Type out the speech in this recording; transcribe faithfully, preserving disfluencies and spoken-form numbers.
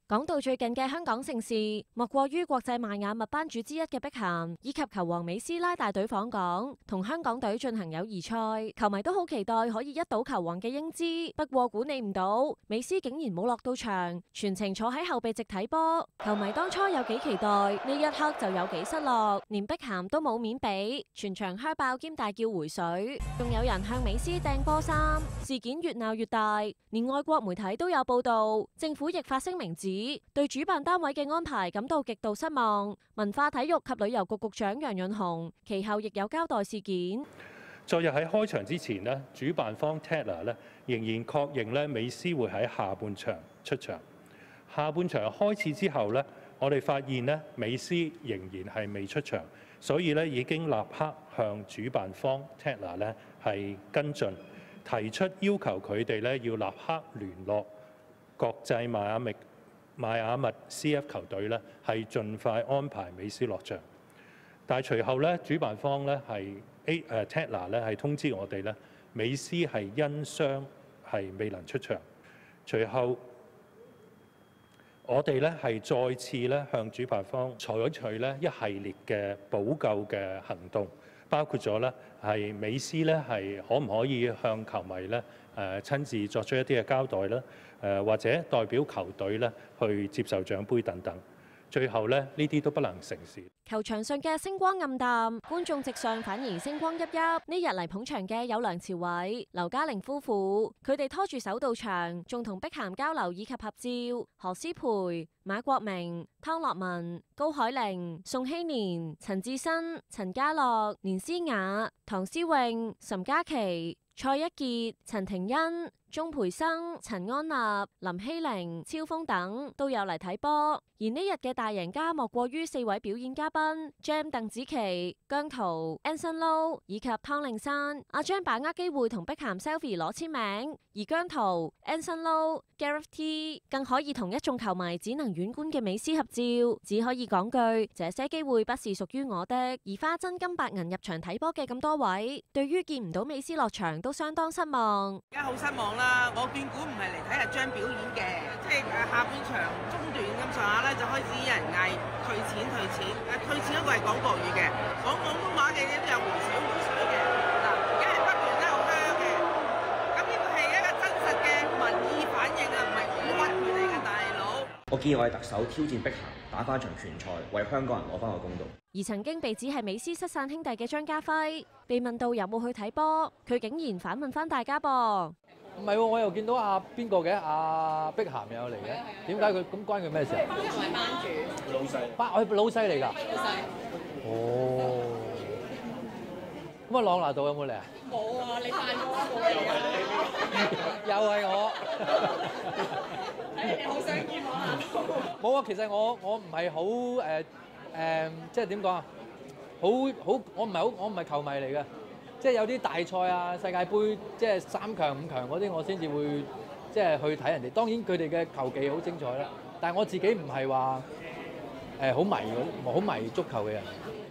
講到最近嘅香港盛事，莫過於國際邁阿密班主之一嘅碧咸，以及球王美斯拉大隊訪港，同香港隊進行友誼賽。球迷都好期待可以一睹球王嘅英姿，不過估你唔到，美斯竟然冇落到場，全程坐喺後備席睇波。球迷當初有幾期待，呢一刻就有幾失落，連碧咸都冇面俾，全場噓爆兼大叫回水，仲有人向美斯掟波衫。事件越鬧越大，連外國媒體都有報道，政府亦發聲明指，對主辦單位嘅安排感到極度失望。文化體育及旅遊局局長楊潤雄其後亦有交代事件。 昨日喺開場之前呢，主辦方 Tatler 咧仍然確認咧美斯會喺下半場出場。下半場開始之後咧，我哋發現咧美斯仍然係未出場，所以咧已經立刻向主辦方 Tatler 咧係跟進，提出要求佢哋咧要立刻聯絡國際邁阿密邁阿密 C F 球隊咧，係盡快安排美斯落場。但係隨後咧，主辦方咧係 A 誒 Tatler 咧係通知我哋咧，美斯係因傷係未能出場。隨後我哋咧係再次咧向主辦方採取咧一系列嘅補救嘅行動，包括咗咧係美斯咧係可唔可以向球迷咧誒親自作出一啲嘅交代啦，誒或者代表球隊咧去接受獎杯等等。最後咧呢啲都不能成事。 球場上嘅星光暗淡，觀眾席上反而星光熠熠。呢日嚟捧場嘅有梁朝偉、劉嘉玲夫婦，佢哋拖住手到場，仲同碧咸交流以及合照。何詩蓓、馬國明、湯樂文、高海寧、宋希年、陳智新、陳家樂、連詩雅、唐詩詠、岑嘉琪、蔡一傑、陳庭欣、鍾培生、陳安立、林希玲、超鋒等都有嚟睇波。而呢日嘅大贏家莫過於四位表演嘉賓 Jam 鄧紫棋、姜濤、Anson Lo 以及湯令山。阿 Jam 把握機會同碧咸 selfie 攞簽名，而姜濤、Anson Lo、Gareth T 更可以同一眾球迷只能遠觀嘅美斯合照，只可以講句這些機會不是屬於我的。而花真金白銀入場睇波嘅咁多位，對於見唔到美斯落場都相當失望。 而家好失望啦！我斷估唔係嚟睇阿張表演嘅，即係誒下半場中段咁上下咧，就開始有人嗌退錢退錢。誒退錢嗰個係講國語嘅，講廣東話嘅都有回水回水嘅。嗱，而家係不斷喺度香嘅，咁呢個係一個真實嘅民意反應啊，唔係我屈佢哋嘅大佬。 我建議我哋特首挑戰碧咸，打翻場拳賽，為香港人攞翻個公道。 而曾經被指係美斯失散兄弟嘅張家輝，被問到有冇去睇波，佢竟然反問翻大家噃。 唔係喎，我又見到阿邊個嘅阿碧咸又有嚟嘅，點解佢咁關佢咩事啊？ 同埋班主老細，班佢老細嚟㗎。 老細。 哦。咁啊，朗拿度有冇嚟啊？ 冇啊，你扮過冇嚟啊？ 又係我。 誒，你好想見我啊？ 冇啊，其實我我唔係好誒誒，即係點講啊？好好，我唔係好，我唔係球迷嚟嘅。即係有啲大賽啊、世界盃，即係三強、五強嗰啲，我先至會即係去睇人哋。當然佢哋嘅球技好精彩啦，但係我自己唔係話誒好迷嗰好迷足球嘅人。